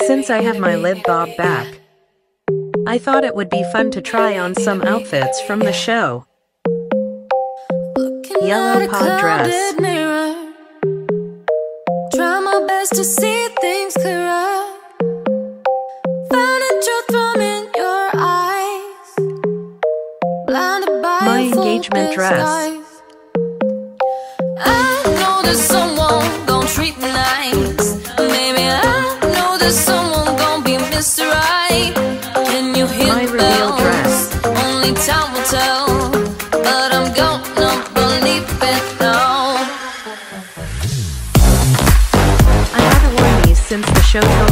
Since I have my lib bob back, I thought it would be fun to try on some outfits from the show. Yellow pod dress. Mirror, try my best to see things clearer. Found a truth from in your eyes, blinded by My a full engagement dress. disguise. I know there's someone gon' treat me nice. Maybe I know there's someone gon' be Mr. Right. Can you hear My the reveal bells? dress. Only time will tell, but I'm gonna believe it now. I haven't worn these since the show.